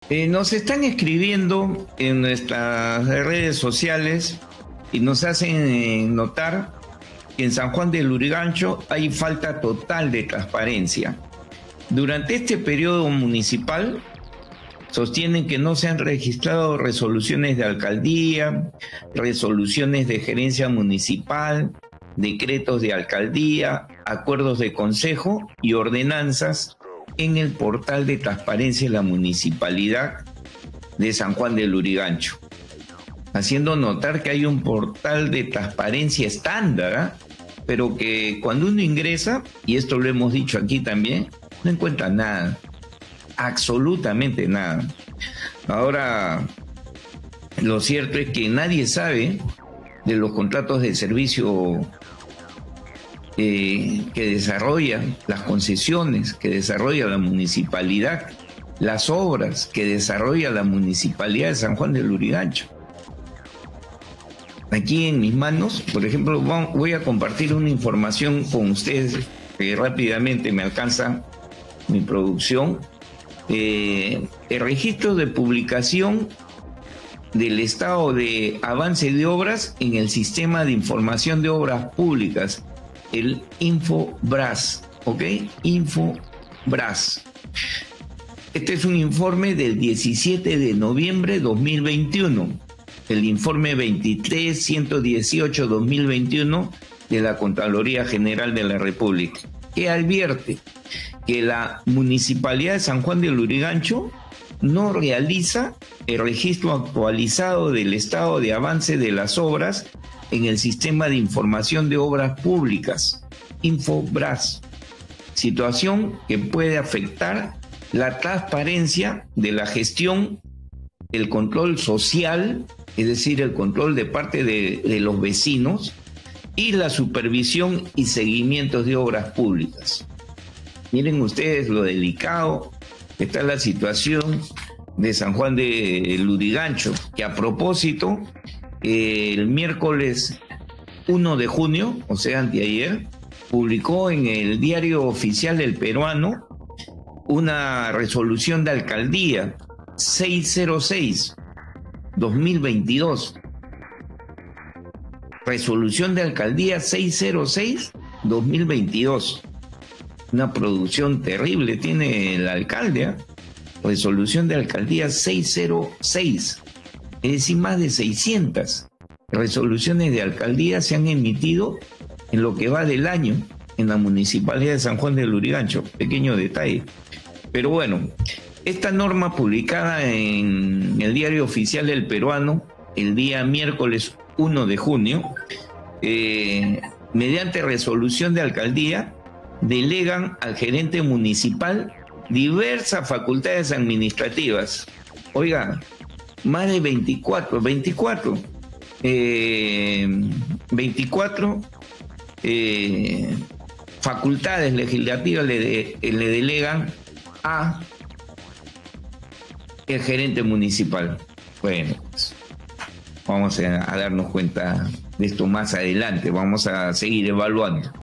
Nos están escribiendo en nuestras redes sociales y nos hacen notar que en San Juan del Lurigancho hay falta total de transparencia. Durante este periodo municipal sostienen que no se han registrado resoluciones de alcaldía, resoluciones de gerencia municipal, decretos de alcaldía, acuerdos de consejo y ordenanzas en el portal de transparencia de la municipalidad de San Juan del Lurigancho, haciendo notar que hay un portal de transparencia estándar, pero que cuando uno ingresa, y esto lo hemos dicho aquí también, no encuentra nada, absolutamente nada. Ahora, lo cierto es que nadie sabe de los contratos de servicio que desarrolla, las concesiones que desarrolla la municipalidad, las obras que desarrolla la municipalidad de San Juan del Lurigancho. Aquí en mis manos, por ejemplo, voy a compartir una información con ustedes que rápidamente me alcanza mi producción. El registro de publicación del estado de avance de obras en el sistema de información de obras públicas, el Infobras, ¿ok? Infobras. Este es un informe del 17 de noviembre de 2021, el informe 23-118-2021 de la Contraloría General de la República, que advierte que la Municipalidad de San Juan del Lurigancho no realiza el registro actualizado del estado de avance de las obras en el sistema de información de obras públicas, Infobras, situación que puede afectar la transparencia de la gestión, el control social, es decir, el control de parte de los vecinos, y la supervisión y seguimiento de obras públicas. Miren ustedes lo delicado que está la situación de San Juan de Lurigancho, que a propósito, el miércoles 1 de junio, o sea, anteayer, publicó en el Diario Oficial del Peruano una resolución de alcaldía 606-2022. Resolución de alcaldía 606-2022. Una producción terrible tiene el alcalde, ¿eh? Resolución de alcaldía 606. Es decir, más de 600 resoluciones de alcaldía se han emitido en lo que va del año en la Municipalidad de San Juan del Lurigancho. Pequeño detalle. Pero bueno, esta norma publicada en el Diario Oficial del Peruano el día miércoles 1 de junio, mediante resolución de alcaldía, delegan al gerente municipal diversas facultades administrativas. Oiga, más de 24 facultades legislativas le delegan a el gerente municipal. Bueno, pues vamos a darnos cuenta de esto más adelante, vamos a seguir evaluando.